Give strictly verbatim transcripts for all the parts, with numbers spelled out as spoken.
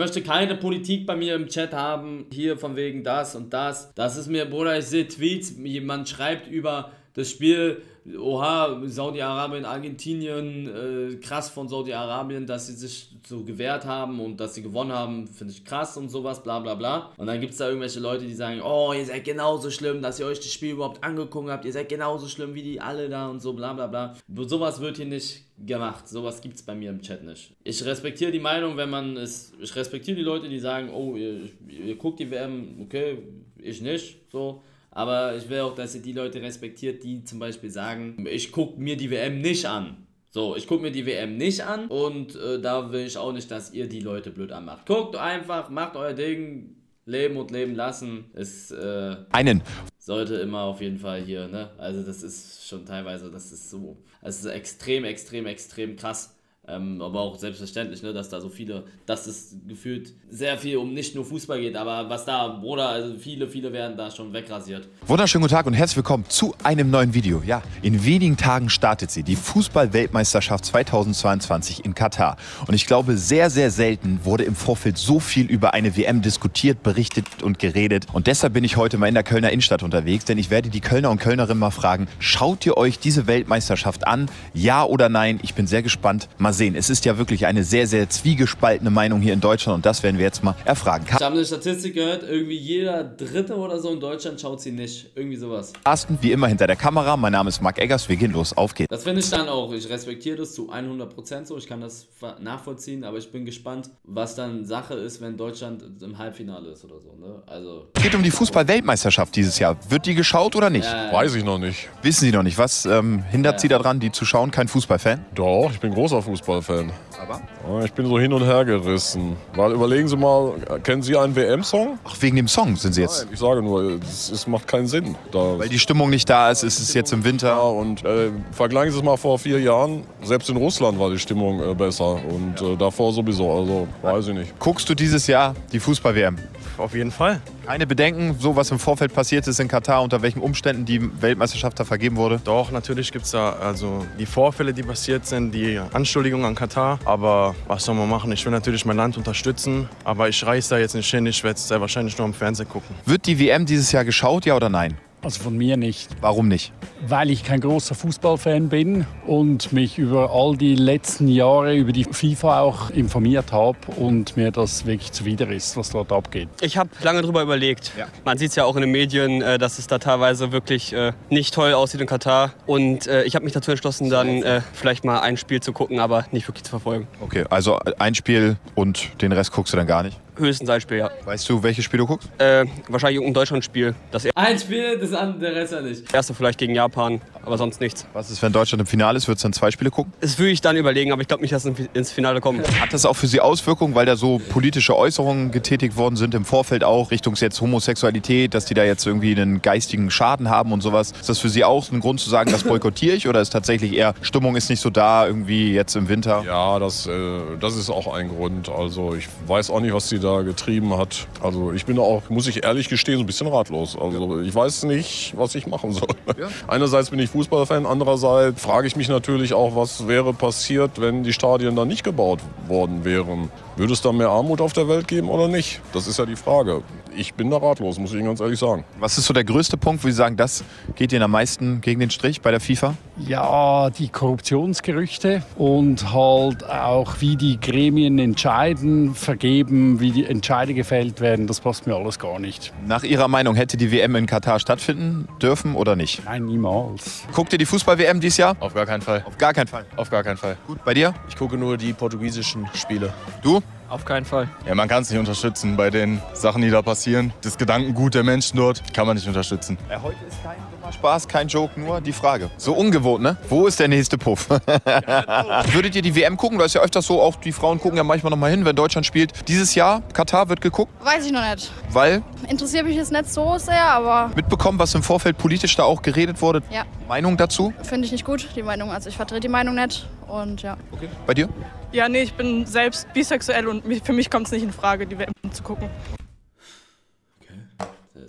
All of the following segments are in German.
möchte keine Politik bei mir im Chat haben, hier von wegen das und das. Das ist mir, Bruder, ich sehe Tweets, jemand schreibt über das Spiel, oha, Saudi-Arabien, Argentinien, äh, krass von Saudi-Arabien, dass sie sich so gewehrt haben und dass sie gewonnen haben, finde ich krass und sowas, bla bla bla. Und dann gibt es da irgendwelche Leute, die sagen, oh, ihr seid genauso schlimm, dass ihr euch das Spiel überhaupt angeguckt habt, ihr seid genauso schlimm wie die alle da und so, bla bla bla. Sowas wird hier nicht gemacht, sowas gibt es bei mir im Chat nicht. Ich respektiere die Meinung, wenn man es, ich respektiere die Leute, die sagen, oh, ihr, ihr guckt die W M, okay, ich nicht, so. Aber ich will auch, dass ihr die Leute respektiert, die zum Beispiel sagen, ich gucke mir die W M nicht an. So, ich gucke mir die W M nicht an und äh, da will ich auch nicht, dass ihr die Leute blöd anmacht. Guckt einfach, macht euer Ding, leben und leben lassen. Es äh, einen sollte immer auf jeden Fall hier, ne? Also das ist schon teilweise, das ist so, das ist extrem, extrem, extrem krass. Ähm, aber auch selbstverständlich, ne, dass da so viele, dass es gefühlt sehr viel um nicht nur Fußball geht, aber was da, Bruder, also viele, viele werden da schon wegrasiert. Wunderschönen guten Tag und herzlich willkommen zu einem neuen Video. Ja, in wenigen Tagen startet sie, die Fußball-Weltmeisterschaft zweitausendzweiundzwanzig in Katar. Und ich glaube, sehr, sehr selten wurde im Vorfeld so viel über eine W M diskutiert, berichtet und geredet. Und deshalb bin ich heute mal in der Kölner Innenstadt unterwegs, denn ich werde die Kölner und Kölnerinnen mal fragen, schaut ihr euch diese Weltmeisterschaft an? Ja oder nein? Ich bin sehr gespannt. Mal sehen. Es ist ja wirklich eine sehr, sehr zwiegespaltene Meinung hier in Deutschland und das werden wir jetzt mal erfragen. Ich habe eine Statistik gehört, irgendwie jeder Dritte oder so in Deutschland schaut sie nicht. Irgendwie sowas. Carsten, wie immer hinter der Kamera. Mein Name ist Marc Eggers. Wir gehen los. Auf geht's. Das finde ich dann auch. Ich respektiere das zu hundert Prozent so. Ich kann das nachvollziehen, aber ich bin gespannt, was dann Sache ist, wenn Deutschland im Halbfinale ist oder so. Ne? Also. Es geht um die Fußball-Weltmeisterschaft dieses Jahr. Wird die geschaut oder nicht? Ja, weiß ich noch nicht. Wissen Sie noch nicht. Was ähm, hindert ja. Sie daran, die zu schauen? Kein Fußballfan? Doch, ich bin großer Fußballfan. Aber? Ich bin so hin und her gerissen. Weil überlegen Sie mal, kennen Sie einen W M-Song? Ach, wegen dem Song sind Sie jetzt? Nein, ich sage nur, es, es macht keinen Sinn. Da Weil die Stimmung nicht da ist, ist es jetzt im Winter. Ja, und äh, vergleichen Sie es mal vor vier Jahren. Selbst in Russland war die Stimmung äh, besser. Und äh, davor sowieso, also weiß ich nicht. Guckst du dieses Jahr die Fußball-W M? Auf jeden Fall. Keine Bedenken, so was im Vorfeld passiert ist in Katar, unter welchen Umständen die Weltmeisterschaft da vergeben wurde? Doch, natürlich gibt es da also die Vorfälle, die passiert sind, die Anschuldigungen an Katar. Aber was soll man machen? Ich will natürlich mein Land unterstützen, aber ich reise da jetzt nicht hin. Ich werde es sehr wahrscheinlich nur am Fernsehen gucken. Wird die W M dieses Jahr geschaut, ja oder nein? Also von mir nicht. Warum nicht? Weil ich kein großer Fußballfan bin und mich über all die letzten Jahre über die FIFA auch informiert habe und mir das wirklich zuwider ist, was dort abgeht. Ich habe lange darüber überlegt. Ja. Man sieht es ja auch in den Medien, dass es da teilweise wirklich nicht toll aussieht in Katar. Und ich habe mich dazu entschlossen, dann vielleicht mal ein Spiel zu gucken, aber nicht wirklich zu verfolgen. Okay, also ein Spiel und den Rest guckst du dann gar nicht? Höchstens ein Spiel, ja. Weißt du, welches Spiel du guckst? Äh, wahrscheinlich irgendein Deutschlandspiel. Das ein Spiel, das andere, der Rest ja nicht. erste vielleicht gegen Japan, aber sonst nichts. Was ist, wenn Deutschland im Finale ist? Würdest du dann zwei Spiele gucken? Das würde ich dann überlegen, aber ich glaube nicht, dass es ins Finale kommt. Hat das auch für Sie Auswirkungen, weil da so politische Äußerungen getätigt worden sind, im Vorfeld auch, Richtung jetzt Homosexualität, dass die da jetzt irgendwie einen geistigen Schaden haben und sowas? Ist das für Sie auch ein Grund zu sagen, das boykottiere ich? Oder ist tatsächlich eher, Stimmung ist nicht so da, irgendwie jetzt im Winter? Ja, das, äh, das ist auch ein Grund. Also ich weiß auch nicht, was sie da getrieben hat. Also ich bin da auch, muss ich ehrlich gestehen, so ein bisschen ratlos. Also ich weiß nicht, was ich machen soll. Ja. Einerseits bin ich Fußballfan, andererseits frage ich mich natürlich auch, was wäre passiert, wenn die Stadien dann nicht gebaut worden wären. Würde es da mehr Armut auf der Welt geben oder nicht? Das ist ja die Frage. Ich bin da ratlos, muss ich Ihnen ganz ehrlich sagen. Was ist so der größte Punkt, wo Sie sagen, das geht Ihnen am meisten gegen den Strich bei der FIFA? Ja, die Korruptionsgerüchte und halt auch, wie die Gremien entscheiden, vergeben, wie die Entscheide gefällt werden, das passt mir alles gar nicht. Nach Ihrer Meinung, hätte die W M in Katar stattfinden dürfen oder nicht? Nein, niemals. Guckt ihr die Fußball-W M dieses Jahr? Auf gar keinen Fall. Auf gar keinen Fall? Auf gar keinen Fall. Gut, bei dir? Ich gucke nur die portugiesischen Spiele. Du? Auf keinen Fall. Ja, man kann es nicht unterstützen bei den Sachen, die da passieren. Das Gedankengut der Menschen dort kann man nicht unterstützen. Ja, heute ist kein dummer Spaß, kein Joke, nur die Frage. So ungewohnt, ne? Wo ist der nächste Puff? Würdet ihr die W M gucken? Da ist ja öfters so, auch die Frauen gucken ja manchmal noch mal hin, wenn Deutschland spielt. Dieses Jahr, Katar wird geguckt? Weiß ich noch nicht. Weil? Interessiert mich jetzt nicht so sehr, aber... Mitbekommen, was im Vorfeld politisch da auch geredet wurde? Ja. Meinung dazu? Finde ich nicht gut, die Meinung. Also ich vertrete die Meinung nicht und ja. Okay. Bei dir? Ja, nee, ich bin selbst bisexuell und für mich kommt es nicht in Frage, die W M zu gucken. Okay.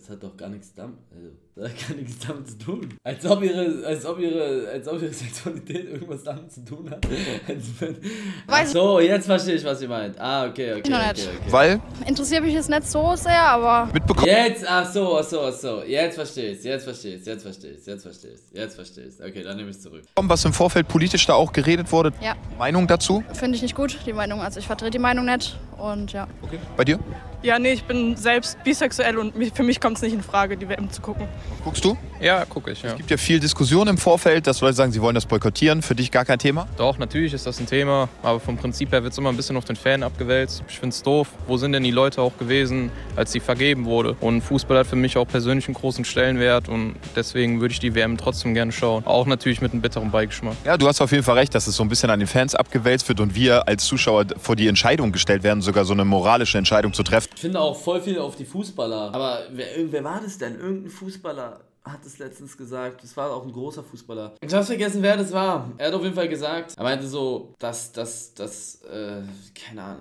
das hat doch gar nichts damit, also, das hat gar nichts damit zu tun. Als ob ihre, als ob ihre, als ob ihre Sexualität irgendwas damit zu tun hat. Ach so, jetzt verstehe ich, was ihr meint. Ah, okay, okay, okay, okay, okay. Weil? Interessiert mich jetzt nicht so sehr, aber... Mitbekommen. Jetzt, ach so, ach so, ach so. Jetzt verstehe ich jetzt verstehe ich jetzt verstehe ich jetzt verstehe ich jetzt verstehe ich Okay, dann nehme ich es zurück. Was im Vorfeld politisch da auch geredet wurde? Ja. Meinung dazu? Finde ich nicht gut, die Meinung. Also ich vertrete die Meinung nicht und ja. Okay. Bei dir? Ja, nee, ich bin selbst bisexuell und mich, für mich kommt es nicht in Frage, die W M zu gucken. Guckst du? Ja, gucke ich, ja. Es gibt ja viel Diskussion im Vorfeld, dass Leute sagen, sie wollen das boykottieren. Für dich gar kein Thema? Doch, natürlich ist das ein Thema, aber vom Prinzip her wird es immer ein bisschen auf den Fan abgewälzt. Ich finde es doof. Wo sind denn die Leute auch gewesen, als sie vergeben wurde? Und Fußball hat für mich auch persönlich einen großen Stellenwert und deswegen würde ich die W M trotzdem gerne schauen. Auch natürlich mit einem bitteren Beigeschmack. Ja, du hast auf jeden Fall recht, dass es so ein bisschen an den Fans abgewälzt wird und wir als Zuschauer vor die Entscheidung gestellt werden, sogar so eine moralische Entscheidung zu treffen. Ich finde auch voll viel auf die Fußballer. Aber wer, wer war das denn? Irgendein Fußballer hat es letztens gesagt. Das war auch ein großer Fußballer. Ich hab's vergessen, wer das war. Er hat auf jeden Fall gesagt, er meinte so, dass, dass, dass, äh, keine Ahnung.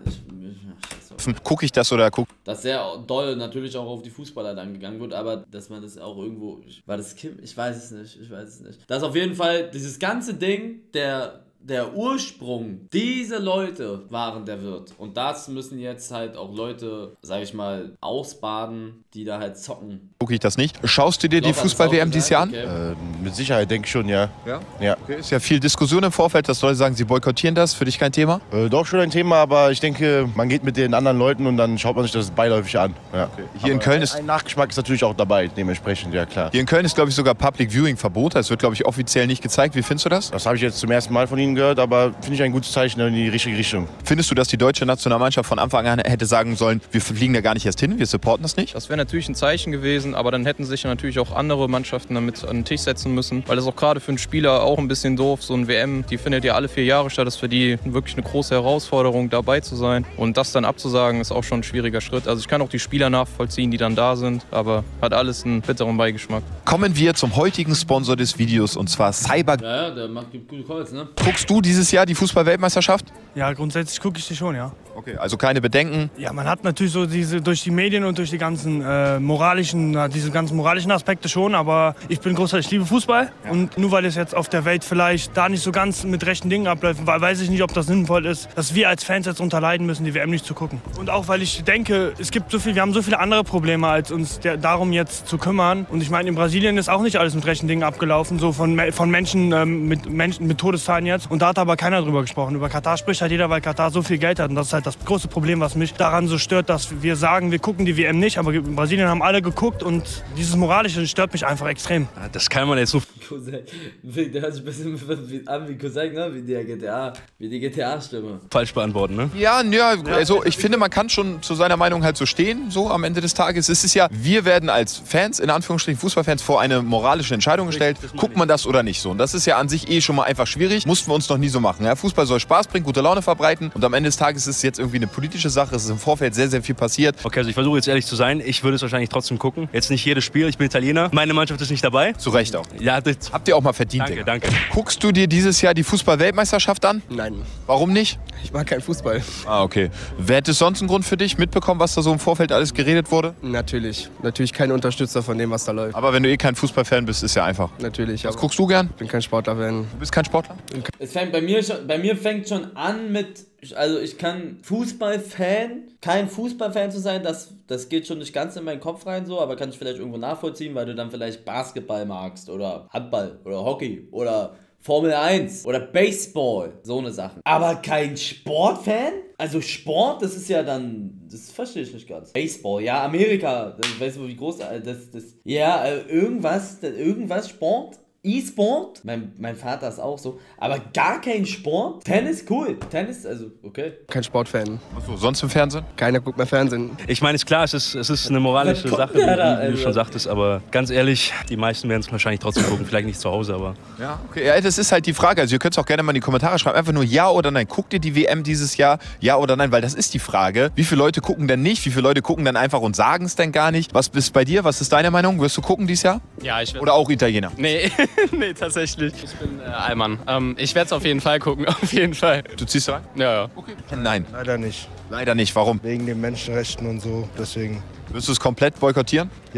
Ich, guck ich das oder guck? Dass sehr doll natürlich auch auf die Fußballer dann gegangen wird, aber dass man das auch irgendwo, war das Kim? Ich weiß es nicht, ich weiß es nicht. Dass auf jeden Fall dieses ganze Ding, der Der Ursprung, diese Leute waren der Wirt. Und das müssen jetzt halt auch Leute, sag ich mal, ausbaden, die da halt zocken. Gucke ich das nicht. Schaust du dir die Fußball-W M dieses Jahr an? Okay. Äh, mit Sicherheit, denke ich schon, ja. Ja? Ja. Okay. Ist ja viel Diskussion im Vorfeld, dass Leute sagen, sie boykottieren das. Für dich kein Thema? Äh, doch schon ein Thema, aber ich denke, man geht mit den anderen Leuten und dann schaut man sich das beiläufig an. Ja. Okay. Hier aber in Köln ist... Ein Nachgeschmack ist natürlich auch dabei, dementsprechend, ja klar. Hier in Köln ist, glaube ich, sogar Public Viewing verboten. Das wird, glaube ich, offiziell nicht gezeigt. Wie findest du das? Das habe ich jetzt zum ersten Mal von Ihnen gehört, aber finde ich ein gutes Zeichen in die richtige Richtung. Findest du, dass die deutsche Nationalmannschaft von Anfang an hätte sagen sollen, wir fliegen da gar nicht erst hin, wir supporten das nicht? Das wäre natürlich ein Zeichen gewesen, aber dann hätten sich natürlich auch andere Mannschaften damit an den Tisch setzen müssen, weil das auch gerade für einen Spieler auch ein bisschen doof, so ein W M, die findet ja alle vier Jahre statt, das ist für die wirklich eine große Herausforderung, dabei zu sein und das dann abzusagen, ist auch schon ein schwieriger Schritt. Also ich kann auch die Spieler nachvollziehen, die dann da sind, aber hat alles einen bitteren Beigeschmack. Kommen wir zum heutigen Sponsor des Videos und zwar Cyber. Ja, ja, der macht gute Calls, ne? Guckst du dieses Jahr die Fußball-Weltmeisterschaft? Ja, grundsätzlich gucke ich die schon, ja. Okay, also keine Bedenken? Ja, man hat natürlich so diese, durch die Medien und durch die ganzen äh, moralischen, äh, diese ganzen moralischen Aspekte schon, aber ich bin großer, ich liebe Fußball ja. Und nur weil es jetzt auf der Welt vielleicht da nicht so ganz mit rechten Dingen abläuft, weiß ich nicht, ob das sinnvoll ist, dass wir als Fans jetzt unterleiden müssen, die W M nicht zu gucken. Und auch weil ich denke, es gibt so viel, wir haben so viele andere Probleme, als uns der, darum jetzt zu kümmern. Und ich meine, in Brasilien ist auch nicht alles mit rechten Dingen abgelaufen, so von, von Menschen, ähm, mit Menschen mit Todeszahlen jetzt. Und da hat aber keiner drüber gesprochen. Über Katar spricht halt jeder, weil Katar so viel Geld hat. Und das ist halt das große Problem, was mich daran so stört, dass wir sagen, wir gucken die W M nicht, aber in Brasilien haben alle geguckt und dieses Moralische stört mich einfach extrem. Das kann man jetzt so... Cousin, der hört sich ein bisschen an wie Cousin, ne? Wie die G T A, wie die G T A-Stimme. Falsch beantworten, ne? Ja, ja, also ich finde, man kann schon zu seiner Meinung halt so stehen, so am Ende des Tages. Es ist ja, wir werden als Fans, in Anführungsstrichen Fußballfans, vor eine moralische Entscheidung gestellt. Guckt man das oder nicht so? Und das ist ja an sich eh schon mal einfach schwierig. Mussten wir uns noch nie so machen. Ja? Fußball soll Spaß bringen, gute Laune verbreiten und am Ende des Tages ist es jetzt irgendwie eine politische Sache. Es ist im Vorfeld sehr, sehr viel passiert. Okay, also ich versuche jetzt ehrlich zu sein. Ich würde es wahrscheinlich trotzdem gucken. Jetzt nicht jedes Spiel, ich bin Italiener. Meine Mannschaft ist nicht dabei. Zu Recht auch. Ja, das habt ihr auch mal verdient. Danke, Digga. danke. Guckst du dir dieses Jahr die Fußball-Weltmeisterschaft an? Nein. Warum nicht? Ich mag keinen Fußball. Ah, okay. Hätte es sonst einen Grund für dich, mitbekommen, was da so im Vorfeld alles geredet wurde? Natürlich. Natürlich kein Unterstützer von dem, was da läuft. Aber wenn du eh kein Fußballfan bist, ist ja einfach. Natürlich. Was guckst du gern? Ich bin kein Sportler-Fan. Du bist kein Sportler? Es fängt bei mir schon, bei mir fängt schon an mit, also ich kann Fußballfan, kein Fußballfan zu sein, das, das geht schon nicht ganz in meinen Kopf rein so, aber kann ich vielleicht irgendwo nachvollziehen, weil du dann vielleicht Basketball magst oder Handball oder Hockey oder Formel eins oder Baseball, so eine Sache. Aber kein Sportfan? Also Sport, das ist ja dann, das verstehe ich nicht ganz. Baseball, ja, Amerika, das, weißt du, wie groß, das, das, ja, irgendwas, irgendwas Sport. E-Sport, mein, mein Vater ist auch so, aber gar kein Sport. Tennis, cool. Tennis, also okay. Kein Sportfan. Achso, sonst im Fernsehen? Keiner guckt mehr Fernsehen. Ich meine, ist klar, es ist, es ist eine moralische Sache, wie, da, wie du schon sagtest, aber ganz ehrlich, die meisten werden es wahrscheinlich trotzdem gucken, vielleicht nicht zu Hause, aber... Ja, okay. Ja, das ist halt die Frage, also ihr könnt es auch gerne mal in die Kommentare schreiben, einfach nur ja oder nein. Guckt ihr die W M dieses Jahr, ja oder nein, weil das ist die Frage. Wie viele Leute gucken denn nicht, wie viele Leute gucken dann einfach und sagen es denn gar nicht? Was ist bei dir, was ist deine Meinung? Wirst du gucken dieses Jahr? Ja, ich werde... Oder auch Italiener? Nee, nee, tatsächlich. Ich bin äh, Allmann. Ähm, ich werde es auf jeden Fall gucken, auf jeden Fall. Du ziehst rein? Ja, ja. Okay. Nein. Leider nicht. Leider nicht. Warum? Wegen den Menschenrechten und so, deswegen. Wirst du es komplett boykottieren? Ja.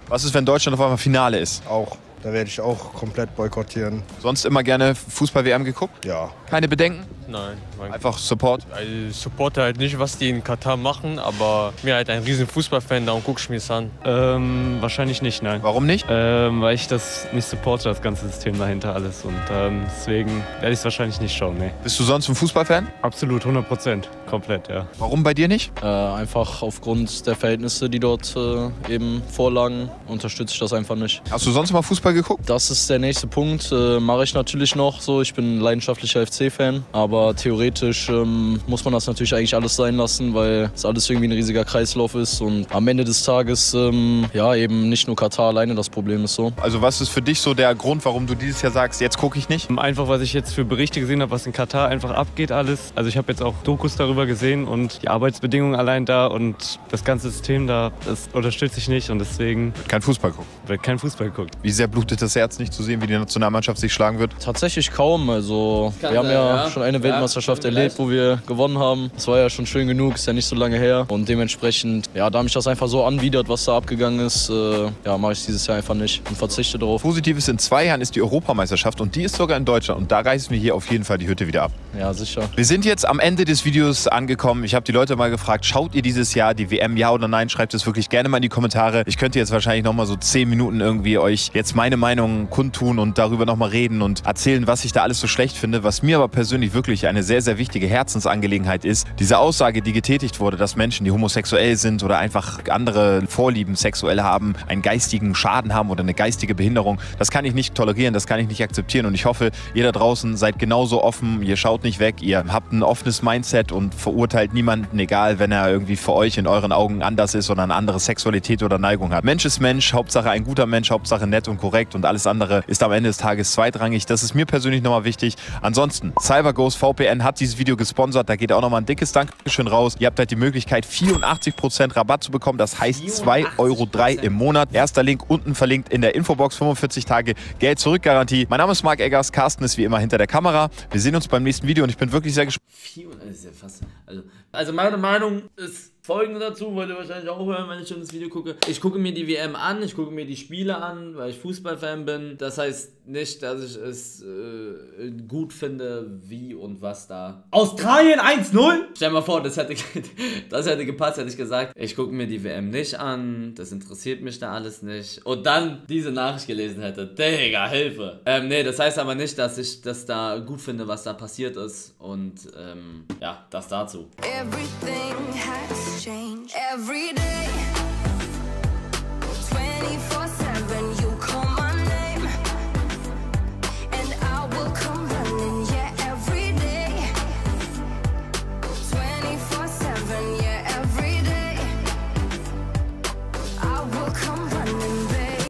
Was ist, wenn Deutschland auf einmal Finale ist? Auch. Da werde ich auch komplett boykottieren. Sonst immer gerne Fußball-W M geguckt? Ja. Keine Bedenken? Nein. Einfach Support? Ich supporte halt nicht, was die in Katar machen, aber ich bin halt ein riesen Fußballfan, darum gucke ich mir es an. Ähm, wahrscheinlich nicht, nein. Warum nicht? Ähm, weil ich das nicht supporte, das ganze System dahinter alles. Und ähm, deswegen werde ich es wahrscheinlich nicht schauen, nee. Bist du sonst ein Fußballfan? Absolut, hundert Prozent. Komplett, ja. Warum bei dir nicht? Äh, einfach aufgrund der Verhältnisse, die dort äh, eben vorlagen, unterstütze ich das einfach nicht. Hast du sonst mal Fußball geguckt? Das ist der nächste Punkt. Äh, mache ich natürlich noch so. Ich bin ein leidenschaftlicher F C-Fan. Aber theoretisch ähm, muss man das natürlich eigentlich alles sein lassen, weil es alles irgendwie ein riesiger Kreislauf ist. Und am Ende des Tages, ähm, ja, eben nicht nur Katar alleine das Problem ist so. Also was ist für dich so der Grund, warum du dieses Jahr sagst, jetzt gucke ich nicht? Einfach, was ich jetzt für Berichte gesehen habe, was in Katar einfach abgeht alles. Also ich habe jetzt auch Dokus darüber gesehen und die Arbeitsbedingungen allein da und das ganze System da, das unterstütze ich nicht und deswegen... Wird kein Fußball gucken? Wird kein Fußball gucken. Wie sehr blutet das Herz, nicht zu sehen, wie die Nationalmannschaft sich schlagen wird? Tatsächlich kaum. Also Kann wir haben sein, ja, ja. schon eine Weltmeisterschaft Ja, erlebt, wo wir gewonnen haben. Das war ja schon schön genug, ist ja nicht so lange her. Und dementsprechend, ja, da mich das einfach so anwidert, was da abgegangen ist, äh, ja, mache ich dieses Jahr einfach nicht und verzichte darauf. Positives in zwei Jahren ist die Europameisterschaft und die ist sogar in Deutschland. Und da reißen wir hier auf jeden Fall die Hütte wieder ab. Ja, sicher. Wir sind jetzt am Ende des Videos angekommen. Ich habe die Leute mal gefragt, schaut ihr dieses Jahr die W M, ja oder nein? Schreibt es wirklich gerne mal in die Kommentare. Ich könnte jetzt wahrscheinlich noch mal so zehn Minuten irgendwie euch jetzt meine Meinung kundtun und darüber noch mal reden und erzählen, was ich da alles so schlecht finde. Was mir aber persönlich wirklich eine sehr, sehr wichtige Herzensangelegenheit ist, diese Aussage, die getätigt wurde, dass Menschen, die homosexuell sind oder einfach andere Vorlieben sexuell haben, einen geistigen Schaden haben oder eine geistige Behinderung, das kann ich nicht tolerieren, das kann ich nicht akzeptieren. Und ich hoffe, ihr da draußen seid genauso offen, ihr schaut nicht weg, ihr habt ein offenes Mindset und verurteilt niemanden, egal wenn er irgendwie für euch in euren Augen anders ist oder eine andere Sexualität oder Neigung hat. Mensch ist Mensch, Hauptsache ein guter Mensch, Hauptsache nett und korrekt und alles andere ist am Ende des Tages zweitrangig. Das ist mir persönlich nochmal wichtig. Ansonsten, CyberGhost V P N hat dieses Video gesponsert, da geht auch nochmal ein dickes Dankeschön raus. Ihr habt halt die Möglichkeit, vierundachtzig Prozent Rabatt zu bekommen, das heißt zwei Euro drei im Monat. Erster Link unten verlinkt in der Infobox, fünfundvierzig Tage Geld-Zurück-Garantie. Mein Name ist Marc Eggers, Carsten ist wie immer hinter der Kamera. Wir sehen uns beim nächsten Video und ich bin wirklich sehr gespannt. Also, also meine Meinung ist folgende dazu, wollt ihr wahrscheinlich auch hören, wenn ich schon das Video gucke. Ich gucke mir die W M an, ich gucke mir die Spiele an, weil ich Fußballfan bin. Das heißt nicht, dass ich es äh, gut finde, wie und was da. Australien eins null? Stell dir mal vor, das hätte, das hätte gepasst, hätte ich gesagt. Ich gucke mir die W M nicht an, das interessiert mich da alles nicht. Und dann diese Nachricht gelesen hätte. Digga, Hilfe. Ähm, nee, das heißt aber nicht, dass ich das da gut finde, was da passiert ist. Und ähm, ja, das dazu. Everything has changed every day.